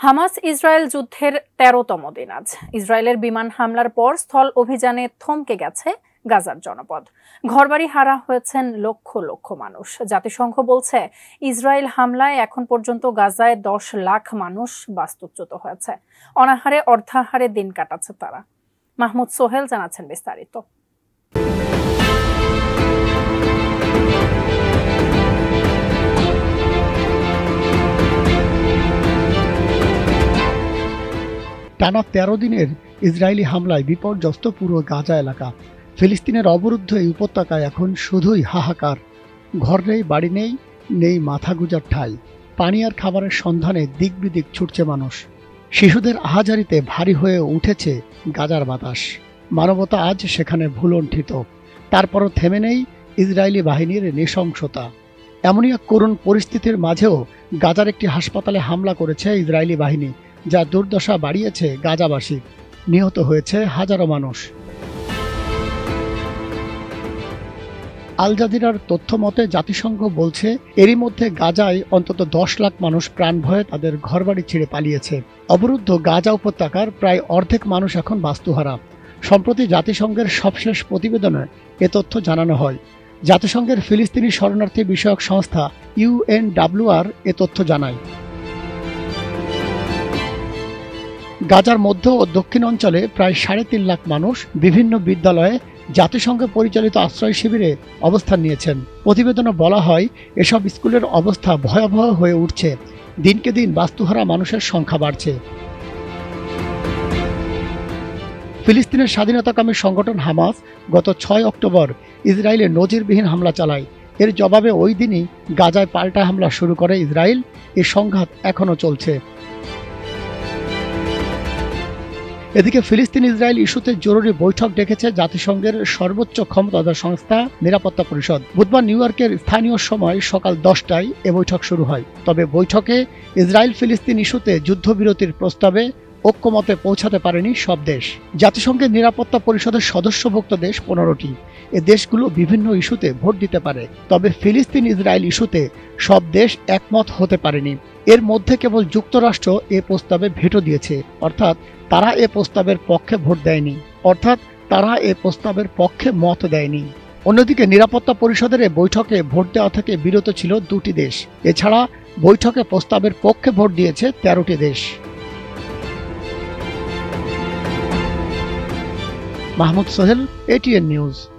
Hamas Israel যুদ্ধের ১৩তম দিন আজ। ইসরায়েলের বিমান হামলার পর স্থল অভিযানে থমকে গেছে গাজার জনপদ। ঘরবাড়ি হারা হয়েছেন লক্ষ লক্ষ মানুষ। জাতিসংঘ বলছে, ইসরায়েল হামলায় এখন পর্যন্ত গাজায় ১০ লাখ মানুষ বাস্তুচ্যুত হয়েছে। অনাহারে অর্ধাহারে দিন কাটাচ্ছে তারা। মাহমুদ সোহেল জানাচ্ছেন বিস্তারিত। টানা ১৩ দিনের ইসরায়েলি হামলায় বিপর্যস্ত পুরো গাজা এলাকা। ফিলিস্তিনের অবরুদ্ধ এই উপত্যকায় এখন শুধুই হাহাকার। ঘর নেই, বাড়ি নেই, নেই মাথা গুঁজার ঠাঁই। পানি আর খাবারের সন্ধানে দিক বিদিক ছুটছে মানুষ। শিশুদের আহাজারিতে ভারী হয়ে উঠেছে গাজার বাতাস। মানবতা আজ সেখানে ভুলণ্ঠিত। তারপরও থেমে নেই ইসরায়েলি বাহিনীর নৃশংসতা। এমনই এক করুণ পরিস্থিতির মাঝেও গাজার একটি হাসপাতালে হামলা করেছে ইসরায়েলি বাহিনী, যা দুর্দশা বাড়িয়েছে গাজাবাসী। নিহত হয়েছে হাজারো মানুষ। আল জাজিরার তথ্য মতে জাতিসংঘ বলছে, এরই মধ্যে গাজায় অন্তত ১০ লাখ মানুষ প্রাণ ভয়ে তাদের ঘরবাড়ি ছেড়ে পালিয়েছে। অবরুদ্ধ গাজা উপত্যকার প্রায় অর্ধেক মানুষ এখন বাস্তুহারা। সম্প্রতি জাতিসংঘের সবশেষ প্রতিবেদনে এ তথ্য জানানো হয়। জাতিসংঘের ফিলিস্তিনি শরণার্থী বিষয়ক সংস্থা UNWR এ তথ্য জানায়। গাজার মধ্য ও দক্ষিণ অঞ্চলে প্রায় ৩.৫ লাখ মানুষ বিভিন্ন বিদ্যালয়ে জাতিসংঘ পরিচালিত আশ্রয় শিবিরে অবস্থান নিয়েছেন। প্রতিবেদনে বলা হয়, এসব স্কুলের অবস্থা ভয়াবহ হয়ে উঠছে। দিনকে দিন বাস্তুহারা মানুষের সংখ্যা বাড়ছে। ফিলিস্তিনের স্বাধীনতাকামী সংগঠন হামাস গত ৬ অক্টোবর ইসরায়েলে নজিরবিহীন হামলা চালায়। এর জবাবে ওই দিনই গাজায় পাল্টা হামলা শুরু করে ইসরায়েল। এই সংঘাত এখনও চলছে। এদিকে ফিলিস্তিন ইসরায়েল ইস্যুতে জরুরি বৈঠক ডেকেছে জাতিসংঘের সর্বোচ্চ ক্ষমতাধর সংস্থা নিরাপত্তা পরিষদ। বুধবার নিউ ইয়র্কের স্থানীয় সময় সকাল ১০টায় এ বৈঠক শুরু হয়। তবে বৈঠকে ইসরায়েল ফিলিস্তিন ইস্যুতে যুদ্ধবিরতির প্রস্তাবে ঐক্যমতে পৌঁছাতে পারেনি সব দেশ। জাতিসংঘের নিরাপত্তা পরিষদের সদস্যভুক্ত দেশ ১৫টি। এ দেশগুলো বিভিন্ন ইস্যুতে ভোট দিতে পারে, তবে ফিলিস্তিন ইসরায়েল ইস্যুতে সব দেশ একমত হতে পারেনি। এর মধ্যে কেবল যুক্তরাষ্ট্র এ প্রস্তাবে ভেটো দিয়েছে, অর্থাৎ তারা এ প্রস্তাবের পক্ষে মত দেয়নি। অন্যদিকে নিরাপত্তা পরিষদের এ বৈঠকে ভোট দেওয়া থেকে বিরত ছিল ২টি দেশ। এছাড়া বৈঠকে প্রস্তাবের পক্ষে ভোট দিয়েছে ১৩টি দেশ। Mahmud Sohel, ATN news.